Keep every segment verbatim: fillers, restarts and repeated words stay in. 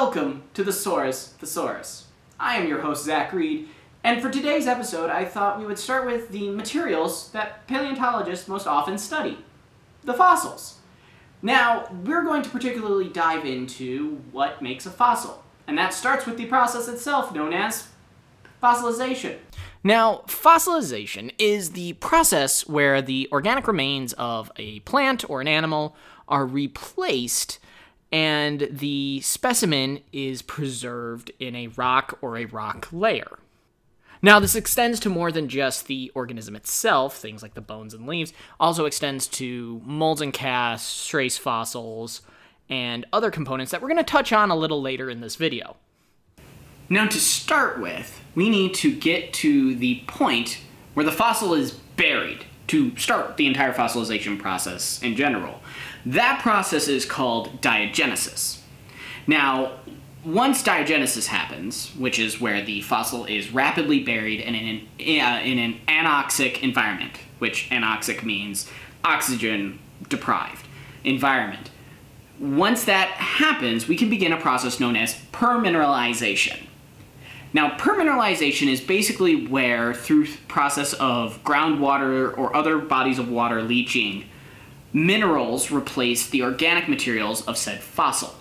Welcome to the Saurus Thesaurus. I am your host, Zach Reid, and for today's episode, I thought we would start with the materials that paleontologists most often study, the fossils. Now, we're going to particularly dive into what makes a fossil, and that starts with the process itself, known as fossilization. Now, fossilization is the process where the organic remains of a plant or an animal are replaced and the specimen is preserved in a rock or a rock layer. Now, this extends to more than just the organism itself, things like the bones and leaves, also extends to molds and casts, trace fossils, and other components that we're going to touch on a little later in this video. Now, to start with, we need to get to the point where the fossil is buried to start the entire fossilization process in general. That process is called diagenesis. Now, once diagenesis happens, which is where the fossil is rapidly buried in an, uh, in an anoxic environment, which anoxic means oxygen deprived environment. Once that happens, we can begin a process known as permineralization. Now, permineralization is basically where, through the process of groundwater or other bodies of water leaching, minerals replace the organic materials of said fossil.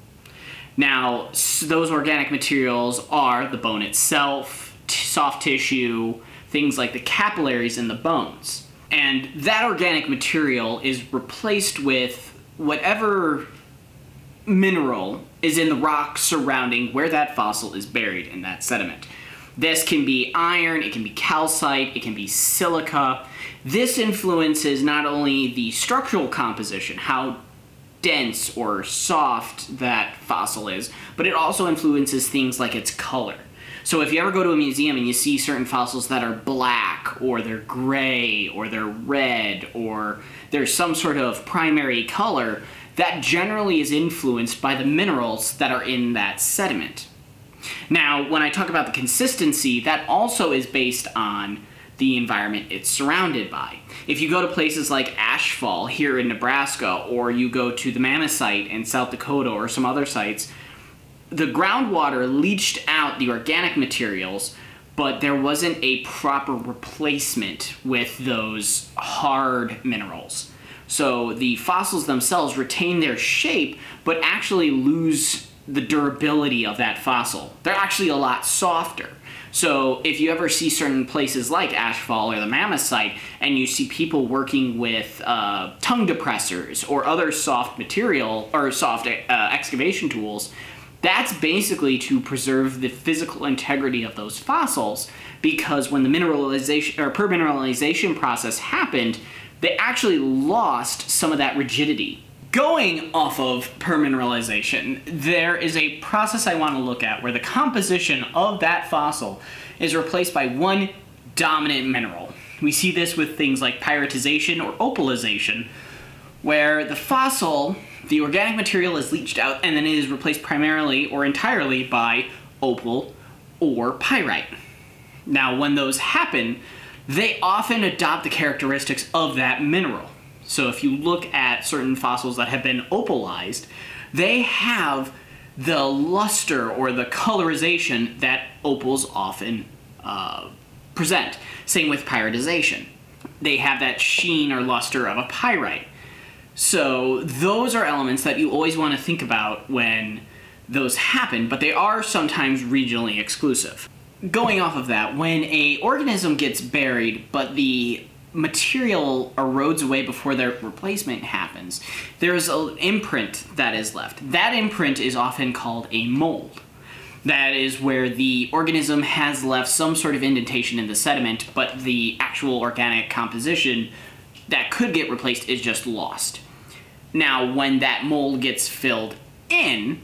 Now, those organic materials are the bone itself, soft tissue, things like the capillaries in the bones. And that organic material is replaced with whatever mineral is in the rock surrounding where that fossil is buried in that sediment. This can be iron, it can be calcite, it can be silica. This influences not only the structural composition, how dense or soft that fossil is, but it also influences things like its color. So if you ever go to a museum and you see certain fossils that are black, or they're gray, or they're red, or there's some sort of primary color, that generally is influenced by the minerals that are in that sediment. Now, when I talk about the consistency, that also is based on the environment it's surrounded by. If you go to places like Ashfall here in Nebraska, or you go to the Mammoth site in South Dakota or some other sites, the groundwater leached out the organic materials, but there wasn't a proper replacement with those hard minerals. So the fossils themselves retain their shape, but actually lose the durability of that fossil. They're actually a lot softer. So if you ever see certain places like Ashfall or the Mammoth site, and you see people working with uh, tongue depressors or other soft material, or soft uh, excavation tools, that's basically to preserve the physical integrity of those fossils, because when the mineralization or permineralization process happened, they actually lost some of that rigidity. Going off of permineralization, there is a process I want to look at where the composition of that fossil is replaced by one dominant mineral. We see this with things like pyritization or opalization, where the fossil, the organic material, is leached out and then it is replaced primarily or entirely by opal or pyrite. Now, when those happen, they often adopt the characteristics of that mineral. So if you look at certain fossils that have been opalized, they have the luster or the colorization that opals often uh, present. Same with pyritization. They have that sheen or luster of a pyrite. So those are elements that you always want to think about when those happen, but they are sometimes regionally exclusive. Going off of that, when an organism gets buried, but the material erodes away before their replacement happens, there's an imprint that is left. That imprint is often called a mold. That is where the organism has left some sort of indentation in the sediment, but the actual organic composition that could get replaced is just lost. Now, when that mold gets filled in,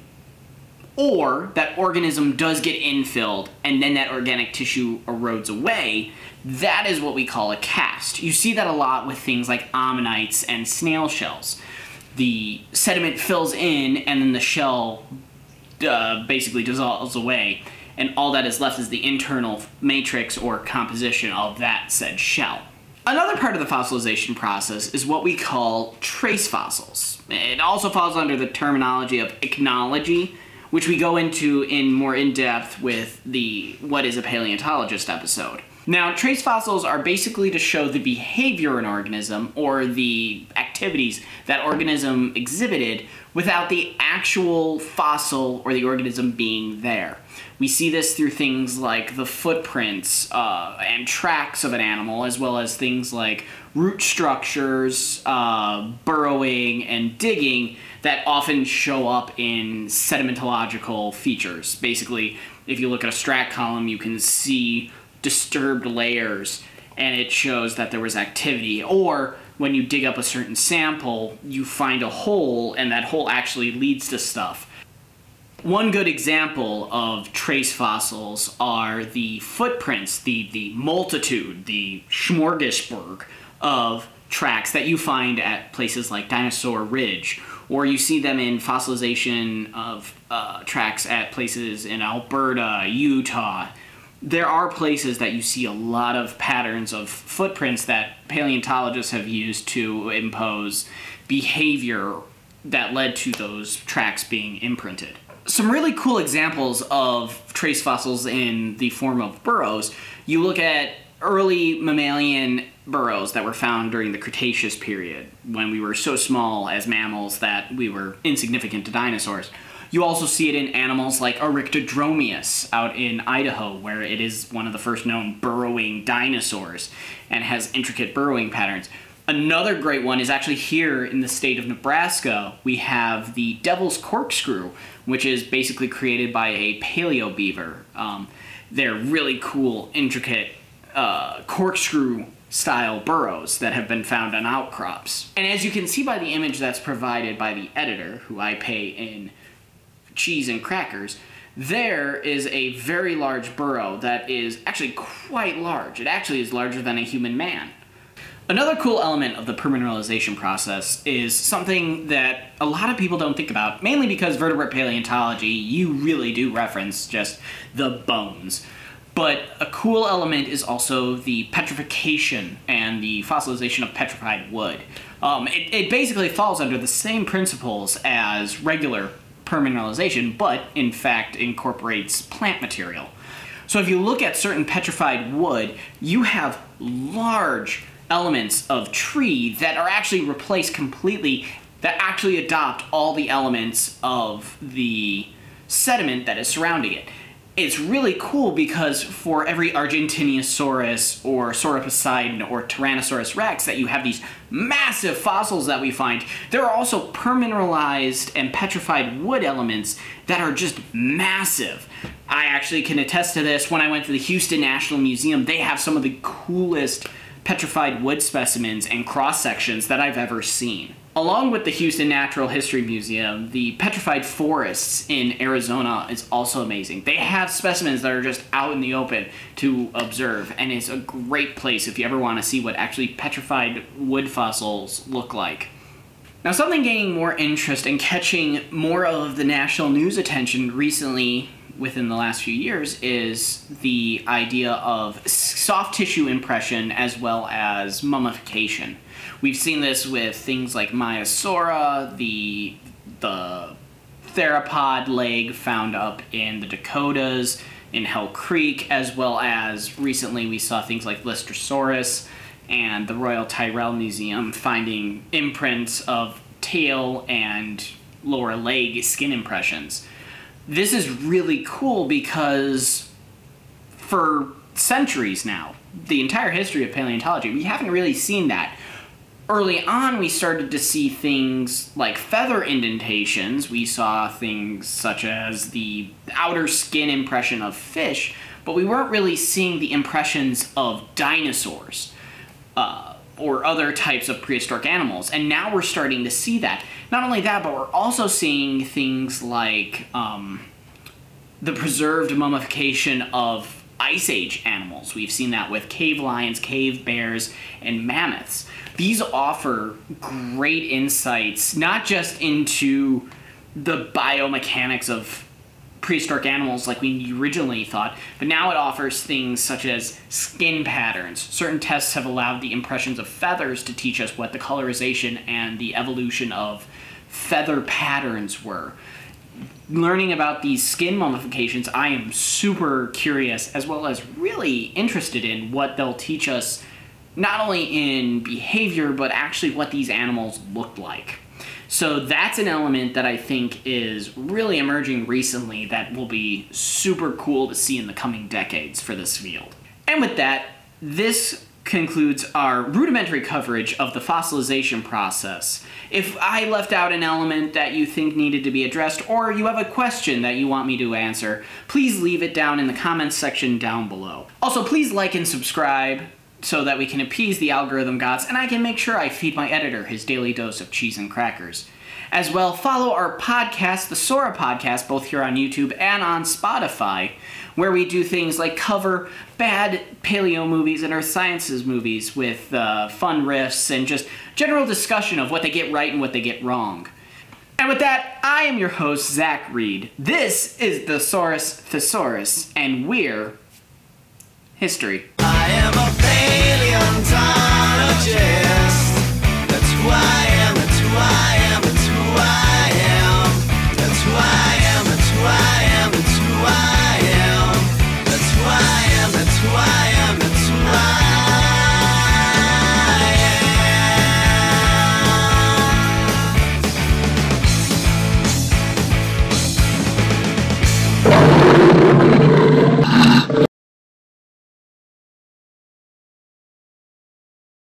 or that organism does get infilled and then that organic tissue erodes away, that is what we call a cast. You see that a lot with things like ammonites and snail shells. The sediment fills in and then the shell uh, basically dissolves away, and all that is left is the internal matrix or composition of that said shell. Another part of the fossilization process is what we call trace fossils. It also falls under the terminology of ichnology which we go into in more in-depth with the What is a Paleontologist episode. Now, trace fossils are basically to show the behavior of an organism or the activities that organism exhibited without the actual fossil or the organism being there. We see this through things like the footprints uh, and tracks of an animal, as well as things like root structures, uh, burrowing, and digging that often show up in sedimentological features. Basically, if you look at a strat column, you can see disturbed layers, and it shows that there was activity. Or when you dig up a certain sample, you find a hole, and that hole actually leads to stuff. One good example of trace fossils are the footprints, the, the multitude, the smorgasbord of tracks that you find at places like Dinosaur Ridge, or you see them in fossilization of uh, tracks at places in Alberta, Utah. There are places that you see a lot of patterns of footprints that paleontologists have used to impose behavior that led to those tracks being imprinted. Some really cool examples of trace fossils in the form of burrows. You look at early mammalian burrows that were found during the Cretaceous period, when we were so small as mammals that we were insignificant to dinosaurs. You also see it in animals like Oryctodromeus out in Idaho, where it is one of the first known burrowing dinosaurs and has intricate burrowing patterns. Another great one is actually here in the state of Nebraska. We have the Devil's Corkscrew, which is basically created by a paleo beaver. Um, they're really cool, intricate uh, corkscrew style burrows that have been found on outcrops. And as you can see by the image that's provided by the editor, who I pay in cheese and crackers, there is a very large burrow that is actually quite large. It actually is larger than a human man. Another cool element of the permineralization process is something that a lot of people don't think about, mainly because vertebrate paleontology, you really do reference just the bones. But a cool element is also the petrification and the fossilization of petrified wood. Um, it, it basically falls under the same principles as regular permineralization, but in fact incorporates plant material. So if you look at certain petrified wood, you have large elements of tree that are actually replaced completely, that actually adopt all the elements of the sediment that is surrounding it. It's really cool because for every Argentinosaurus or Sauroposeidon or Tyrannosaurus rex that you have these massive fossils that we find, there are also permineralized and petrified wood elements that are just massive. I actually can attest to this. When I went to the Houston National Museum, they have some of the coolest petrified wood specimens and cross-sections that I've ever seen. Along with the Houston Natural History Museum, the Petrified Forests in Arizona is also amazing. They have specimens that are just out in the open to observe, and it's a great place if you ever want to see what actually petrified wood fossils look like. Now, something gaining more interest and catching more of the national news attention recently within the last few years is the idea of soft tissue impression as well as mummification. We've seen this with things like Maiasaura, the, the theropod leg found up in the Dakotas, in Hell Creek, as well as recently we saw things like Lystrosaurus and the Royal Tyrrell Museum finding imprints of tail and lower leg skin impressions. This is really cool because for centuries now, the entire history of paleontology, we haven't really seen that. Early on, we started to see things like feather indentations. We saw things such as the outer skin impression of fish, but we weren't really seeing the impressions of dinosaurs uh, or other types of prehistoric animals. And now we're starting to see that. Not only that, but we're also seeing things like um, the preserved mummification of Ice Age animals. We've seen that with cave lions, cave bears, and mammoths. These offer great insights, not just into the biomechanics of prehistoric animals like we originally thought, but now it offers things such as skin patterns. Certain tests have allowed the impressions of feathers to teach us what the colorization and the evolution of feather patterns were. learning about these skin mummifications, I am super curious, as well as really interested in what they'll teach us, not only in behavior, but actually what these animals looked like. So that's an element that I think is really emerging recently that will be super cool to see in the coming decades for this field. And with that, this concludes our rudimentary coverage of the fossilization process. If I left out an element that you think needed to be addressed, or you have a question that you want me to answer, please leave it down in the comments section down below. Also, please like and subscribe so that we can appease the algorithm gods, and I can make sure I feed my editor his daily dose of cheese and crackers. As well, follow our podcast, the Sora Podcast, both here on YouTube and on Spotify, where we do things like cover bad paleo movies and earth sciences movies with uh, fun riffs and just general discussion of what they get right and what they get wrong. And with that, I am your host, Zach Reid. This is the Saurus Thesaurus, and we're history. I am a paleontologist. That's why